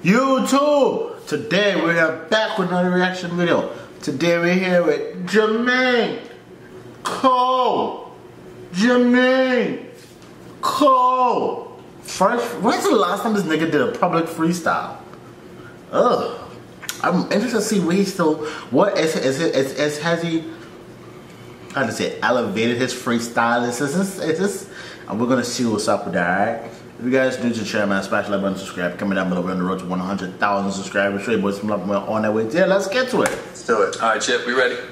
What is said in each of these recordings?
YouTube! Today we're back with another reaction video. Today we're here with Jermaine Cole. Jermaine Cole. First, when's the last time this nigga did a public freestyle? Ugh. I'm interested to see what he's still, has he, how to say, elevated his freestyle? Is this, and we're gonna see what's up with that, alright? If you guys new to the channel, man, smash the like button, subscribe, comment down below. We're on the road to 100,000 subscribers. Straight boys, some love, we're on that way. Yeah, let's get to it. Let's do it. Alright, Chip, we ready?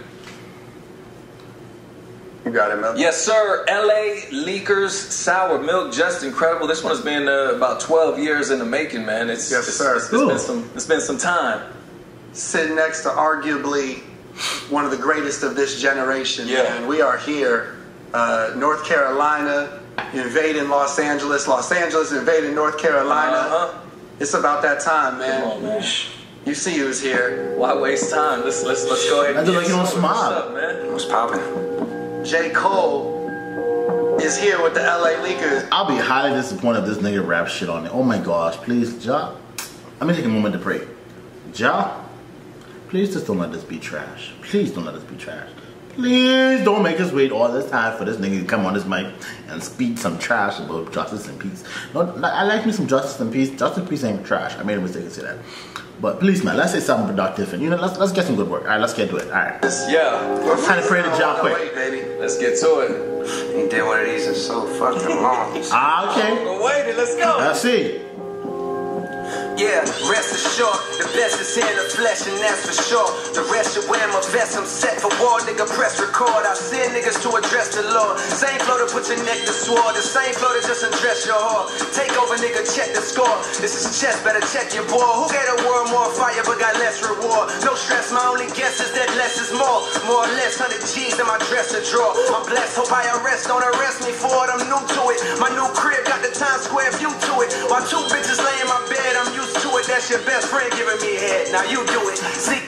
You got it, Mel? Yes, sir. LA Leakers Sour Milk, just incredible. This one has been about 12 years in the making, man. Yes, sir. It's been some time. Sitting next to arguably one of the greatest of this generation. Yeah. Man. We are here, North Carolina, invading Los Angeles invading North Carolina. It's about that time, man. Come on, man. You see who's here. Why waste time? Let's go ahead and get like you don't smile. What's up, man? What's poppin'? J. Cole is here with the LA Leakers. I'll be highly disappointed if this nigga rap shit on it. Oh my gosh, please, Ja. Let me take a moment to pray. Ja, please just don't let this be trash. Please don't let this be trash. Please don't make us wait all this time for this nigga to come on this mic and speak some trash about justice and peace. No, I like me some justice and peace. Justice and peace ain't trash. I made a mistake to say that. But please, man, let's say something productive and let's get some good work. All right, let's get to it. All right. Yeah. Time to pray to Ja quick. Wait, baby. Let's get to it. Ain't did one of these in so fucking long. Okay. Go wait, let's go. Let's see. Yeah, rest assured, the best is in the flesh, and that's for sure. The rest should wear my vest, I'm set for war, nigga, press record. I send niggas to address the Lord. Same flow to put your neck to sword, the same flow to just undress your whore. Take over, nigga, check the score. This is chess, better check your boy. Who gave the world more fire but got less reward? No stress, my only guess is that less is more. More or less, 100 G's in my dresser drawer. I'm blessed, hope I arrest, don't arrest me for it, I'm new to it. My new crib got the Times Square view to it. While two bitches lay in my bed, I'm used to it. That's your best friend giving me head. Now you do it. See.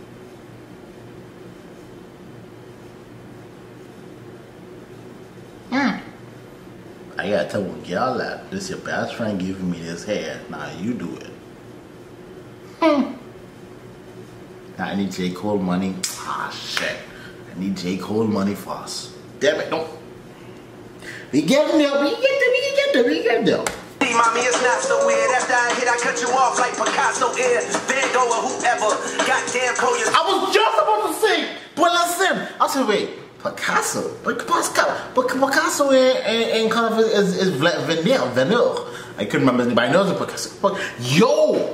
I gotta tell one y'all that this your best friend giving me this head. Now you do it. Now I need J. Cole money. Ah shit. I need J. Cole money fast. Damn it, don't. We get there, we get there. Mommy, it's not so weird. After I hit, I cut you off like Picasso here. Van Gogh or whoever. Goddamn Cole, I was just about to say, but listen. I said, wait, Picasso? But Picasso ain't kind of is Vanille. I couldn't remember his name, but I know it's a Picasso. But yo,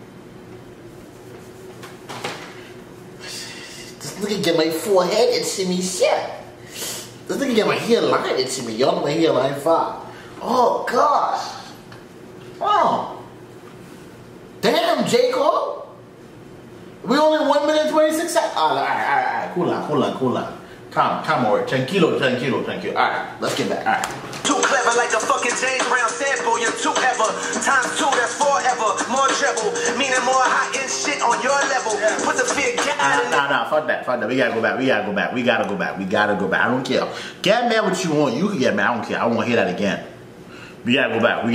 this nigga get my forehead itchy me shit. This nigga get my hairline itchy me. Y'all know my hairline 5. Oh gosh. Oh. Damn, J. Cole. We only 1 minute 26 seconds. Alright. Cool on. Calm over. Tranquilo. Alright, let's get back. Alright. Too clever like the fucking James Brown sample. You're too ever. Times 2, that's forever. More treble. Meaning more hot and shit on your level. Put the fear, get out of Nah, fuck that. We gotta go back. We gotta go back. I don't care. Get mad what you want. You can get mad. I don't care. I won't hear that again. We gotta go back.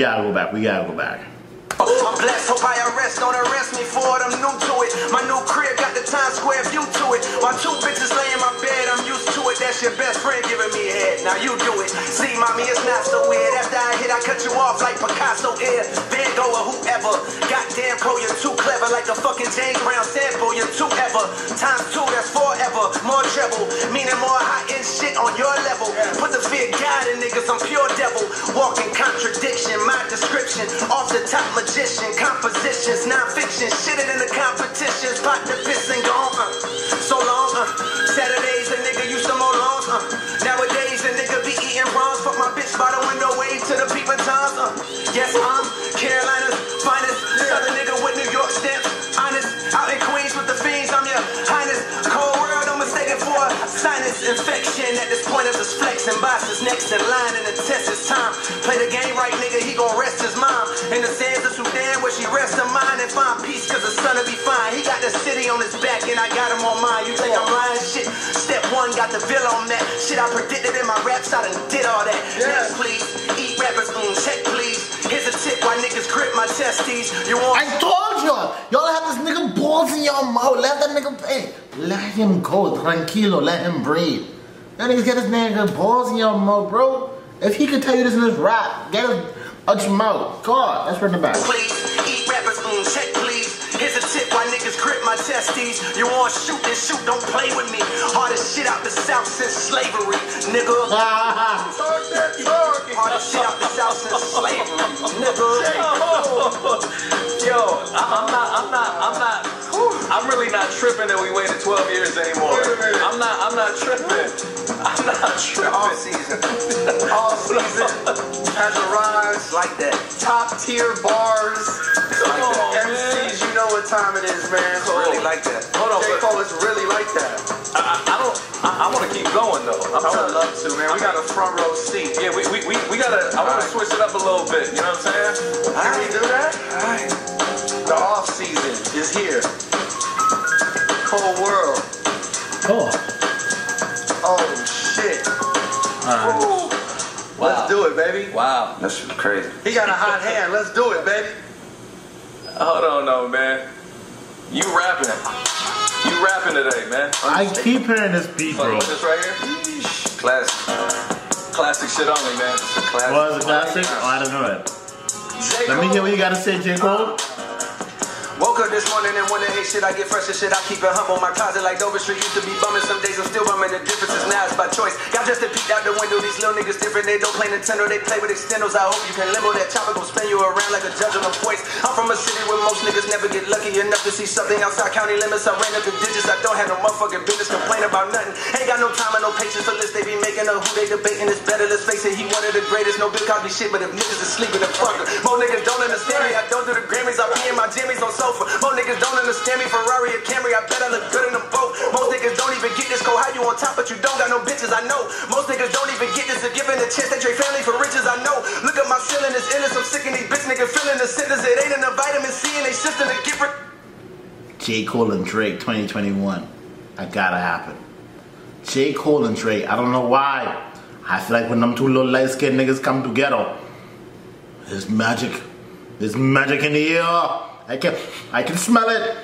I'm blessed, hope I arrest, don't arrest me for it, I'm new to it. My new crib got the Times Square view to it. While two bitches lay in my bed, I'm used to it. That's your best friend giving me head, now you do it. See, mommy, it's not so weird. After I hit, I cut you off like Picasso here. Van Gogh or whoever. Goddamn Cole, you're too clever like the fucking James Brown sample. You're too ever. Times 2, that's forever. More treble, meaning more hot and shit on your level. Put the fear God in niggas, I'm pure devil. Walking contradiction, my description. Off the top magician, compositions, non-fiction, shit it in the competitions, pop the piss and gone, so long, Saturdays a nigga used to mow lawns, nowadays a nigga be eating bronze, fuck my bitch by the window, wave to the peeping toms, yes I'm Carolina's finest, southern nigga with New York stamps, honest, out in Queens with the fiends, I'm your highness, cold world, I'm mistaken for a sinus infection, at this point of this flexing, boss is next in line in the test is time, play the game right nigga, he gon' rest his mom, in the sands of Sudan where she rests her mind and find peace cause the sun'll be fine. He got the city on his back and I got him on mine. You think I'm lying? Shit. Step 1 got the bill on that. Shit I predicted in my raps, I done did all that. Next please, eat rappers, check please. Here's a tip why niggas grip my testes. You want I told Hey, let him go, tranquilo, let him breathe. That niggas get his nigga balls in your mouth, bro. If he could tell you this in this rap, get him out your mouth. God, let's run the back. Please, eat rappers, check please. Here's a tip, why niggas grip my testes. You want shoot, then shoot, don't play with me. Hardest shit out the South since slavery, nigga. Hardest shit out the South since slavery, nigga. Yo, I'm really not tripping that we waited 12 years anymore. I'm not tripping. I'm not tripping. All season has a rise Like that. top tier bars. Come on, MCs, you know what time it is, man. It's really like that. Hold on, J. but Cole is really like that. I want to keep going though. I would love to, man. We got a front row seat. Yeah, we gotta. I want to switch it up a little bit. You know what I'm saying? Can we do that? Alright. The off season is here. Cold world. Oh. Oh shit. Alright. Woo. Wow. Let's do it, baby. Wow. That's crazy. He got a hot hand. Let's do it, baby. Hold on, no man. You rapping today, man. I keep hearing this beat, Fuck bro. with this right here. Classic. Classic shit only, man. Classic. Was it classic? Oh, I don't know it. J. Let me hear Cole. what you gotta say, J. Cole. Woke up this morning and wanna hate shit. I get fresh as shit. I keep it humble. My closet like Dover Street used to be bumming. Some days I'm still bumming. The difference is now it's by choice. Got just to peek out the window. These little niggas different. They don't play Nintendo. They play with extendos. I hope you can limbo. That chopper gon' spin you around like a judge on a voice. I'm from a city where most niggas never get lucky enough to see something outside county limits. I ran up the digits. I don't have no motherfucking business. Complain about nothing. Ain't got no time and no patience for this. They be making a who they debating. It's better. Let's face it. He one of the greatest. No Bill Cosby shit. But if niggas is sleeping, then fuck it. More niggas don't understand me. I don't do the Grammys. I be in my Jimmys on sofa. More niggas don't understand me. Ferrari or Camry, I bet I look good in them both. Most niggas don't even get this cold. How you on top, but you don't got no bitches, I know. Most niggas don't even get this. They're giving a chance. They trade family for riches, I know. Look at my ceiling, it's endless. I'm sick of these bitch niggas feeling the sentence. It ain't in the vitamin C and they system to get rid. J. Cole and Drake 2021. That gotta happen. J. Cole and Drake. I don't know why. I feel like when them two little light skinned niggas come together, there's magic. There's magic in the air. I can smell it.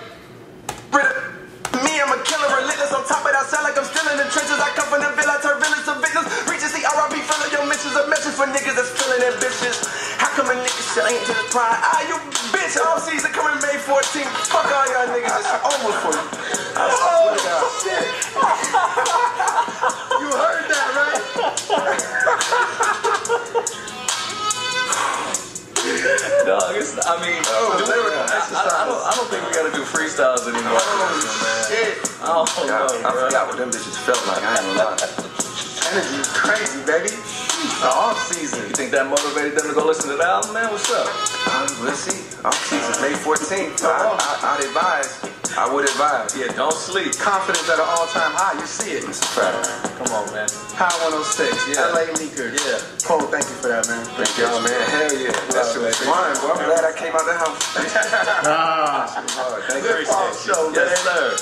Me, I'm a killer, relentless on top of that. Sound like I'm still in the trenches. I come from the villa, I turn villains to victims. Reaches the RIP, filling your mentions. A message for niggas that's feeling ambitious. How come a nigga shit ain't to the pride? Ah, you bitch, all season coming May 14th. Fuck all y'all niggas, it's over for you. I swear to God. Shit. You heard that, right? Dog, I don't think we gotta do freestyles anymore. Shit. I don't know, I bro. forgot what them bitches felt like. I ain't gonna lie. Energy is crazy, baby. The off season. You think that motivated them to go listen to the album, man? What's up? We'll see. Off season, May 14th. I'd advise. I would advise. Yeah, don't sleep. Confidence at an all-time high. You see it. It's a fact. Come on, man. Power 106. Yeah. LA Meeker. Yeah. Cole, thank you for that, man. Thank y'all, man. Hell yeah. That shit was fun, bro. I'm glad I came out the house. Ah, Hard. Thank Good you. talk show, man. Yes, sir.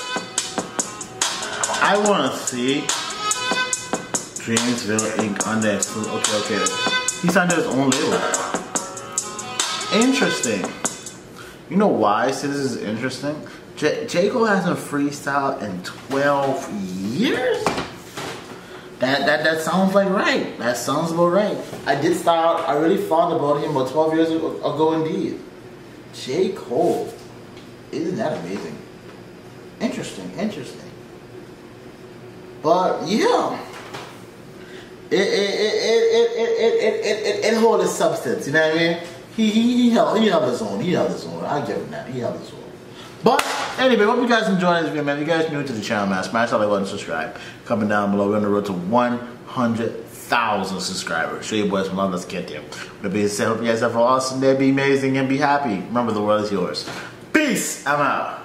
I wanna see Dreamsville Inc. under his okay. He's under his own label. Interesting. You know why I say this is interesting? J. Cole hasn't freestyled in 12 years? That sounds like right. That sounds about right. I really thought about him about 12 years ago indeed. J. Cole. Isn't that amazing? Interesting. But yeah. It hold its substance, you know what I mean? He held his own. I give him that. He held his own. But anyway, hope you guys enjoyed this video, man. If you guys new to the channel, man, smash that like button, subscribe. Comment down below. We're on the road to 100,000 subscribers. Show your boys some love. Let's get there. With being said, hope you guys have an awesome day. Be amazing and be happy. Remember, the world is yours. Peace. I'm out.